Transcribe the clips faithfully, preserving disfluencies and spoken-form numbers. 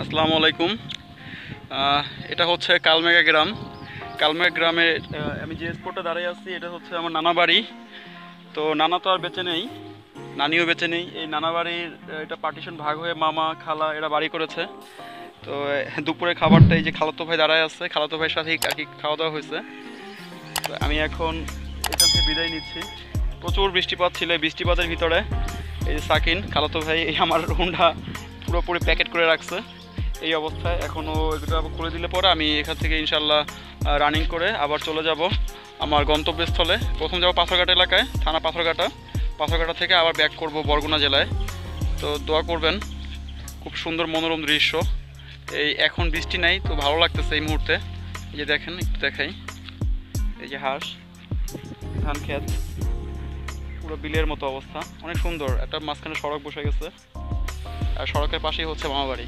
আসসালামু আলাইকুম। এটা হচ্ছে কালমেঘা গ্রাম। কালমেঘা গ্রামে আমি যে স্পটে দাঁড়িয়ে আছি এটা হচ্ছে আমার নানা বাড়ি। তো নানা তো আর বেঁচে নেই, নানিও বেঁচে নেই। এই নানা বাড়ির এটা পার্টিশন ভাগ হয়ে মামা খালা এরা বাড়ি করেছে। তো দুপুরে খাবারটা এই যে খালাতো ভাই দাঁড়ায় আছে, খালাতো ভাইয়ের সাথেই আর কি খাওয়া দাওয়া হয়েছে। তো আমি এখন এখান থেকে বিদায় নিচ্ছি। প্রচুর বৃষ্টিপাত ছিল, এই বৃষ্টিপাতের ভিতরে এই যে সাকিন খালাতো ভাই এই আমার হুন্ডা পুরোপুরি প্যাকেট করে রাখছে এই অবস্থায়। এখনও এটা খুলে দিলে পরে আমি এখান থেকে ইনশাল্লাহ রানিং করে আবার চলে যাব আমার গন্তব্যস্থলে। প্রথম যাব পাথরঘাটা এলাকায়, থানা পাথরঘাটা। পাথরঘাটা থেকে আবার ব্যাক করব বরগুনা জেলায়। তো দোয়া করবেন, খুব সুন্দর মনোরম দৃশ্য। এই এখন বৃষ্টি নাই, তো ভালো লাগতেছে এই মুহূর্তে। এই যে দেখেন, একটু দেখাই, এই যে হাঁস, ধান ক্ষেত, পুরো বিলের মতো অবস্থা, অনেক সুন্দর। একটা মাঝখানে সড়ক বসে গেছে, আর সড়কের পাশেই হচ্ছে মামা বাড়ি।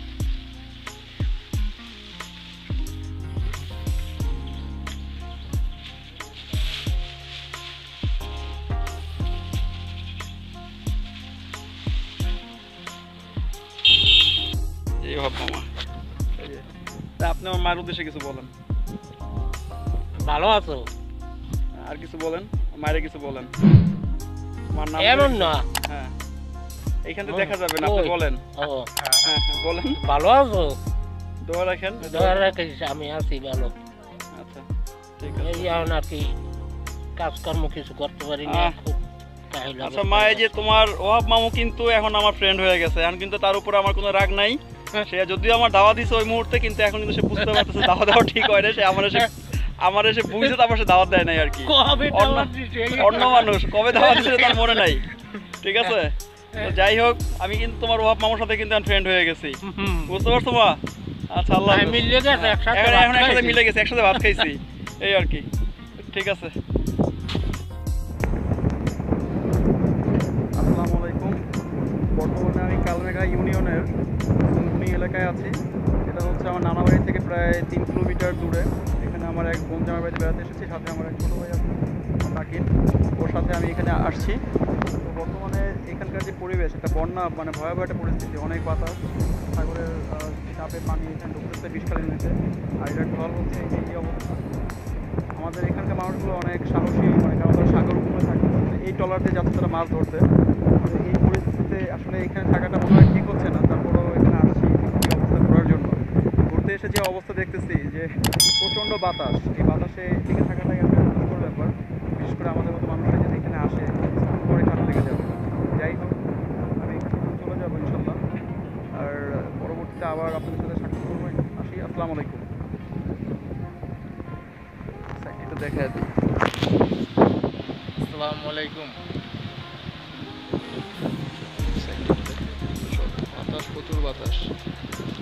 এই ভাব মামা। আপনি আমার মায়ের উদ্দেশ্যে কিছু বলেন। ভালো আছো? আর কিছু বলেন, মায়ের কিছু বলেন। আমার নাম এমন না, হ্যাঁ এইখান থেকে দেখা যাবে না, আপনি বলেন। ও হ্যাঁ হ্যাঁ বলেন। ভালো আছো? দোয়া রাখেন। দোয়া রাখিস, আমি আছি ভালো। আচ্ছা ঠিক আছে। এই এখন আর কি কাজকর্ম কিছু করতে পারি না, খুব কাহিল। আচ্ছা মা, এই যে তোমার ওহাব মামু কিন্তু এখন আমার ফ্রেন্ড হয়ে গেছে, এখন কিন্তু তার উপরে আমার কোনো রাগ নাই। সে যদিও আমার দাওয়া দিছে ওই মুহূর্তে, কিন্তু এখন কিন্তু সে বুঝতে পারতেছে দাওয়া দেওয়া ঠিক হয় না। সে আমার এসে আমার এসে বুঝতে তারপর সে দাওয়াত দেয় নাই আর কি। অন্য মানুষ কবে দাওয়াত দিচ্ছে তার মনে নাই, ঠিক আছে? তো যাই হোক, আমি কিন্তু তোমার ওহাব মামুর সাথে কিন্তু ফ্রেন্ড হয়ে গেছি, বুঝতে পারছো মা? আচ্ছা আল্লাহ, মিলে গেছে, এখন একসাথে মিলে গেছে, একসাথে ভাত খাইছি এই আর কি। ঠিক আছে, আসসালামু আলাইকুম। বর্তমানে আমি কালমেঘা ইউনিয়নের সুনকুনি এলাকায় আছি। এটা হচ্ছে আমার নানা বাড়ি থেকে প্রায় তিন কিলোমিটার দূরে। এখানে আমার এক বোন জামার বাড়িতে বেড়াতে এসেছি, সাথে আমার এক ছোটো ভাই আছে সাকিন, ওর সাথে আমি এখানে আসছি। তো বর্তমানে এখানকার যে পরিবেশ, একটা বন্যা মানে ভয়াবহ একটা পরিস্থিতি, অনেক বাতাস, সাগরের চাপে পানি এখানে ঢুকতেছে বিষখালী নদীতে। আর এটার ঢল হচ্ছে এই এই অবস্থা। আমাদের এখানকার মানুষগুলো অনেক সাহসী, মানে কারণ তারা সাগর উপরে থাকে, এই ট্রলার দিয়ে যাচ্ছে তারা মাছ ধরতে। এই পরিস্থিতিতে আসলে এখানে থাকাটা মনে হয় ঠিক হচ্ছে না, তারপরেও এখানে আসছি এই অবস্থা ঘোরার জন্য। ঘুরতে এসে যে অবস্থা দেখতেছি যে প্রচণ্ড বাতাস, এই বাতাসে টিকে থাকাটাই একটা কষ্টকর ব্যাপার, বিশেষ করে আমাদের মতো মানুষরা যদি এখানে আসে পরে ঠান্ডা লেগে যাবে। যাই হোক, আমি এখান থেকে চলে যাবো ইনশাল্লাহ, আর পরবর্তীতে আবার আপনাদের সাথে সাক্ষাৎ করবো। আসি, আসসালামু আলাইকুম। একটু দেখা দিই। আসসালামু আলাইকুম। বাতাস, প্রচুর বাতাস।